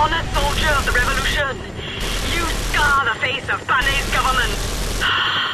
honest soldier of the revolution. You scar the face of Panay's government.